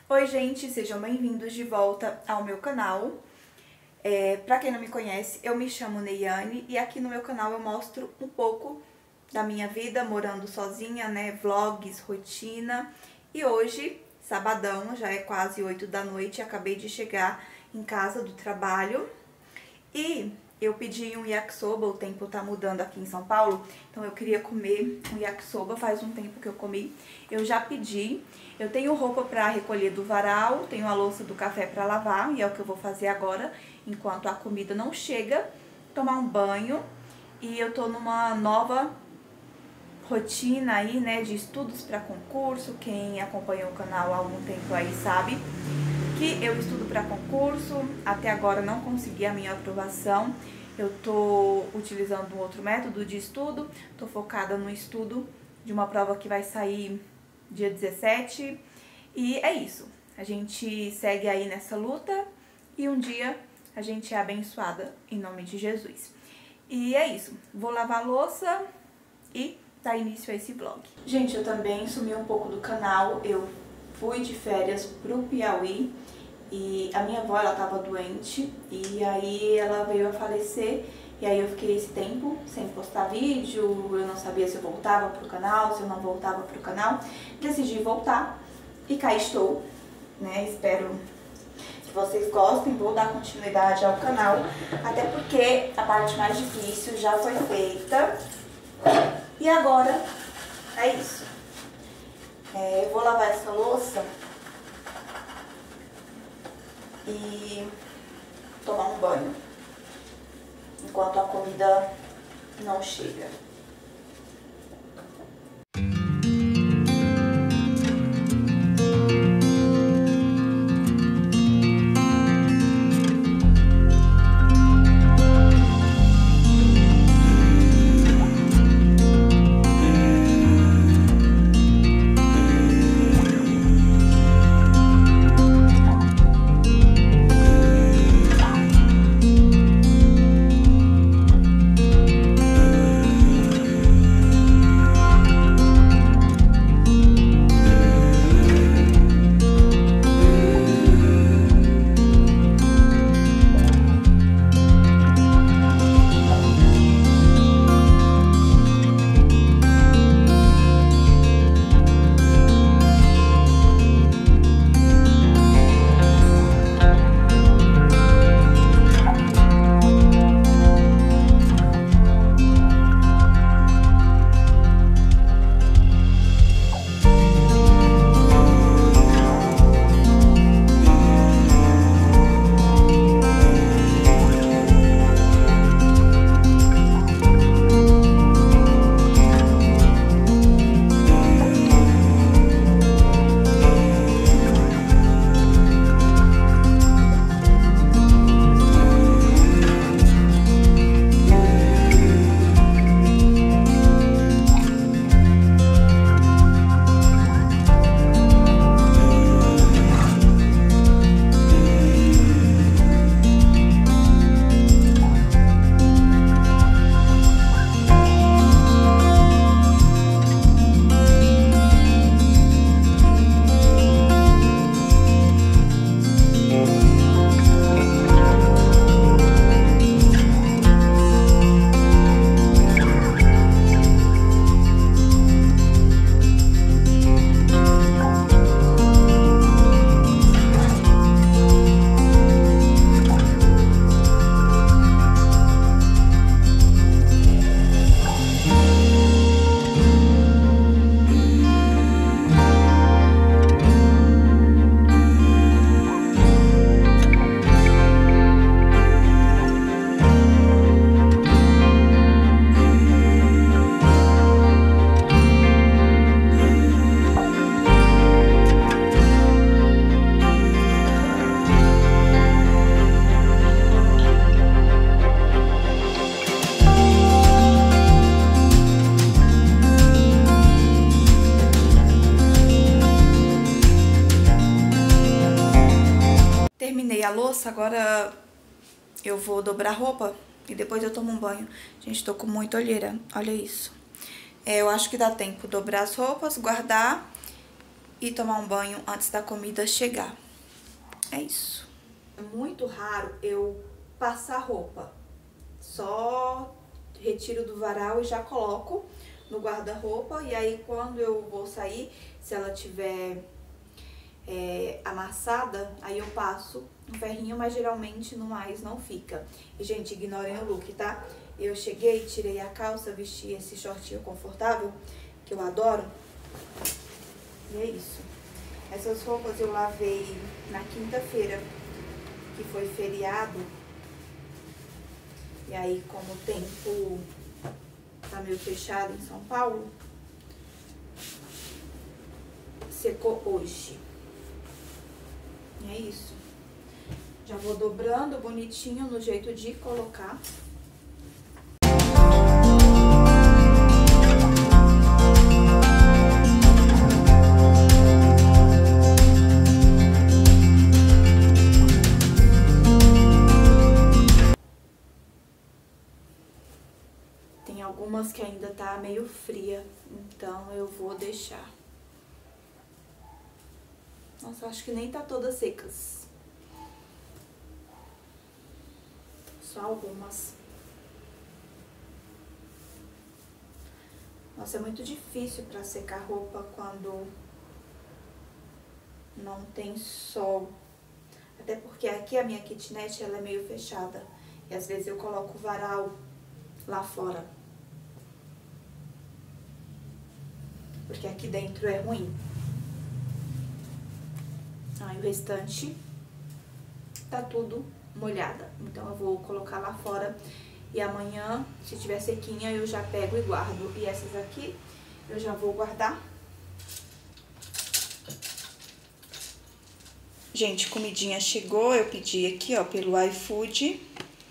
Oi gente, sejam bem-vindos de volta ao meu canal. Pra quem não me conhece, eu me chamo Neiane e aqui no meu canal eu mostro um pouco da minha vida morando sozinha, né, vlogs, rotina. E hoje, sabadão, já é quase 8 da noite, acabei de chegar em casa do trabalho e eu pedi um yakisoba. O tempo tá mudando aqui em São Paulo, então eu queria comer um yakisoba, faz um tempo que eu comi. Eu já pedi, eu tenho roupa pra recolher do varal, tenho a louça do café pra lavar, e é o que eu vou fazer agora, enquanto a comida não chega, tomar um banho. E eu tô numa nova rotina aí, né, de estudos pra concurso. Quem acompanhou o canal há algum tempo aí sabe que eu estudo para concurso. Até agora não consegui a minha aprovação. Eu tô utilizando um outro método de estudo, tô focada no estudo de uma prova que vai sair dia 17. E é isso, a gente segue aí nessa luta e um dia a gente é abençoada em nome de Jesus. E é isso, vou lavar a louça e dar início a esse vlog. Gente, eu também sumi um pouco do canal, eu fui de férias pro Piauí e a minha avó, ela tava doente e aí ela veio a falecer. E aí eu fiquei esse tempo sem postar vídeo, eu não sabia se eu voltava pro canal, se eu não voltava pro canal. Decidi voltar e cá estou, né? Espero que vocês gostem, vou dar continuidade ao canal, até porque a parte mais difícil já foi feita. E agora é isso. Eu vou lavar essa louça e tomar um banho enquanto a comida não chega. Terminei a louça, agora eu vou dobrar a roupa e depois eu tomo um banho. Gente, tô com muita olheira, olha isso. Eu acho que dá tempo de dobrar as roupas, guardar e tomar um banho antes da comida chegar. É isso. É muito raro eu passar roupa. Só retiro do varal e já coloco no guarda-roupa. E aí quando eu vou sair, se ela tiver amassada, aí eu passo um ferrinho, mas geralmente no mais não fica. E, gente, ignorem o look, tá? Eu cheguei, tirei a calça, vesti esse shortinho confortável, que eu adoro. E é isso. Essas roupas eu lavei na quinta-feira, que foi feriado. E aí, como o tempo tá meio fechado em São Paulo, secou hoje. E é isso. Já vou dobrando bonitinho no jeito de colocar. Tem algumas que ainda tá meio fria, então eu vou deixar. Nossa, acho que nem tá todas secas. Só algumas. Nossa, é muito difícil pra secar roupa quando não tem sol. Até porque aqui a minha kitnet, ela é meio fechada. E às vezes eu coloco o varal lá fora. Porque aqui dentro é ruim. Aí o restante tá tudo molhada. Então eu vou colocar lá fora e amanhã, se tiver sequinha, eu já pego e guardo. E essas aqui eu já vou guardar. Gente, comidinha chegou, eu pedi aqui, ó, pelo iFood.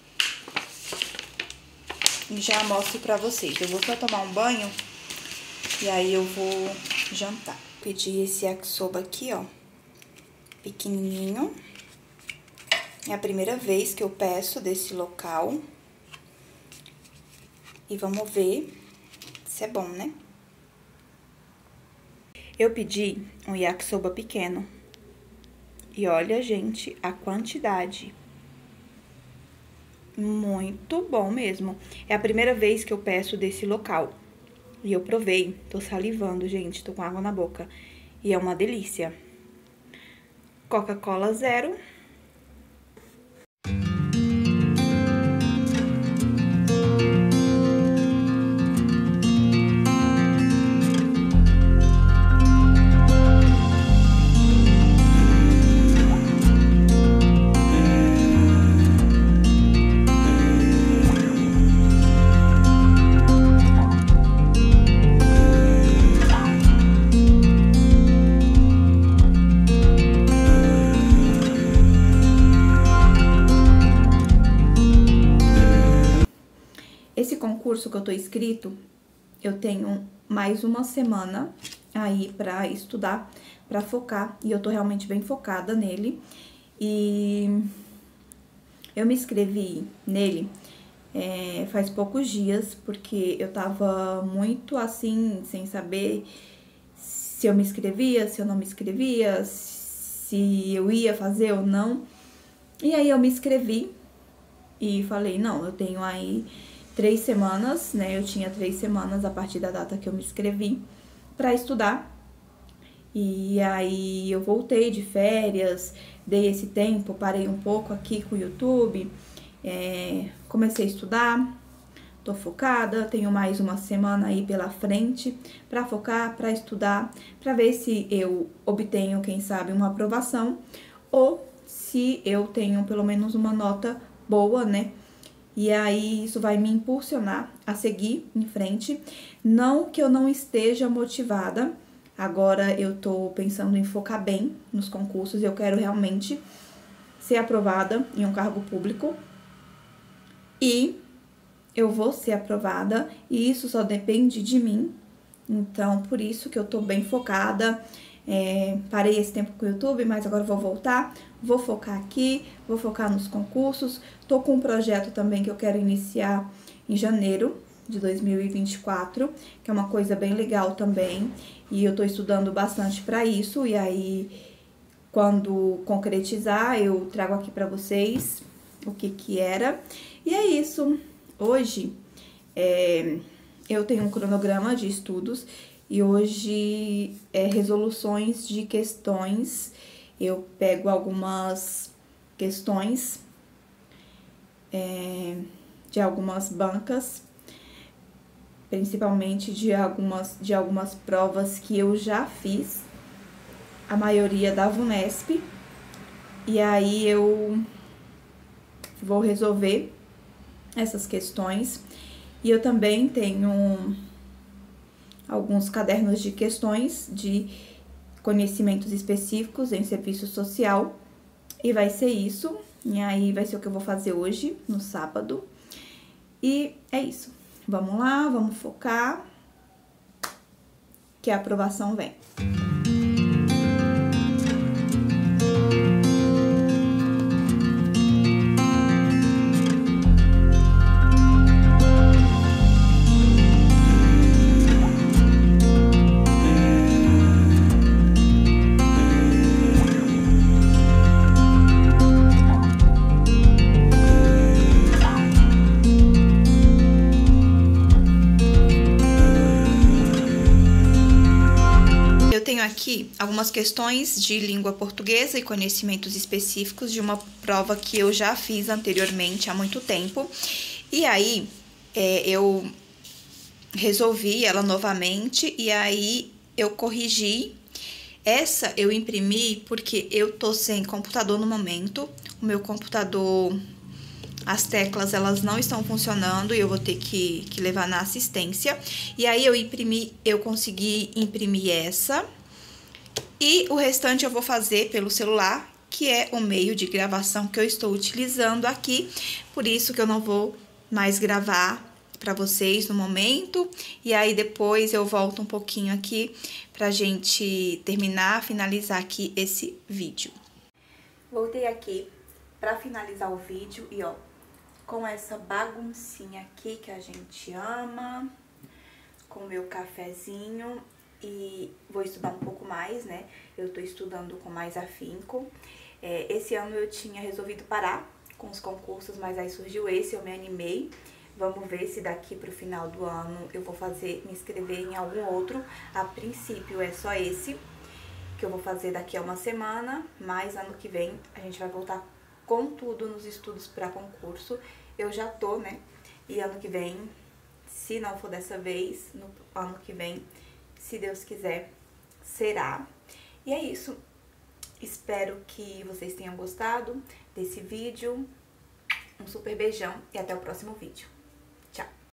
E já mostro pra vocês. Eu vou só tomar um banho e aí eu vou jantar. Pedi esse yakisoba aqui, ó, pequenininho. É a primeira vez que eu peço desse local. E vamos ver se é bom, né? Eu pedi um yakisoba pequeno. E olha, gente, a quantidade. Muito bom mesmo. É a primeira vez que eu peço desse local. E eu provei. Tô salivando, gente. Tô com água na boca. E é uma delícia. Coca-Cola zero. Esse concurso que eu tô inscrito, eu tenho mais uma semana aí pra estudar, pra focar. E eu tô realmente bem focada nele. E eu me inscrevi nele faz poucos dias, porque eu tava muito assim, sem saber se eu me inscrevia, se eu não me inscrevia, se eu ia fazer ou não. E aí eu me inscrevi e falei, não, eu tenho aí 3 semanas, né? Eu tinha 3 semanas a partir da data que eu me inscrevi pra estudar. E aí eu voltei de férias, dei esse tempo, parei um pouco aqui com o YouTube, comecei a estudar, tô focada, tenho mais uma semana aí pela frente pra focar, pra estudar, pra ver se eu obtenho, quem sabe, uma aprovação ou se eu tenho pelo menos uma nota boa, né? E aí isso vai me impulsionar a seguir em frente. Não que eu não esteja motivada, agora eu tô pensando em focar bem nos concursos, eu quero realmente ser aprovada em um cargo público. E eu vou ser aprovada e isso só depende de mim. Então, por isso que eu tô bem focada. Parei esse tempo com o YouTube, mas agora vou voltar. Vou focar aqui, vou focar nos concursos. Tô com um projeto também que eu quero iniciar em janeiro. de 2024, que é uma coisa bem legal também. E eu tô estudando bastante para isso, e aí quando concretizar eu trago aqui para vocês o que era. E é isso. Hoje eu tenho um cronograma de estudos e hoje é resoluções de questões. Eu pego algumas questões de algumas bancas, principalmente de algumas provas que eu já fiz, a maioria da VUNESP, e aí eu vou resolver essas questões. E eu também tenho alguns cadernos de questões de conhecimentos específicos em serviço social, e vai ser isso. E aí vai ser o que eu vou fazer hoje, no sábado. E é isso. Vamos lá, vamos focar, que a aprovação vem. Aqui algumas questões de língua portuguesa e conhecimentos específicos de uma prova que eu já fiz anteriormente há muito tempo. E aí eu resolvi ela novamente e aí eu corrigi. Essa eu imprimi porque eu tô sem computador no momento. O meu computador, as teclas elas não estão funcionando e eu vou ter que levar na assistência. E aí eu consegui imprimir essa. E o restante eu vou fazer pelo celular, que é o meio de gravação que eu estou utilizando aqui. Por isso que eu não vou mais gravar para vocês no momento. E aí depois eu volto um pouquinho aqui pra gente terminar, finalizar aqui esse vídeo. Voltei aqui pra finalizar o vídeo e ó, com essa baguncinha aqui que a gente ama, com o meu cafezinho. E vou estudar um pouco mais, né? Eu tô estudando com mais afinco. Esse ano eu tinha resolvido parar com os concursos, mas aí surgiu esse, eu me animei. Vamos ver se daqui pro final do ano eu vou me inscrever em algum outro. A princípio é só esse, que eu vou fazer daqui a uma semana, mas ano que vem a gente vai voltar com tudo nos estudos para concurso. Eu já tô, né? E ano que vem, se não for dessa vez, no ano que vem, se Deus quiser, será. E é isso. Espero que vocês tenham gostado desse vídeo. Um super beijão e até o próximo vídeo.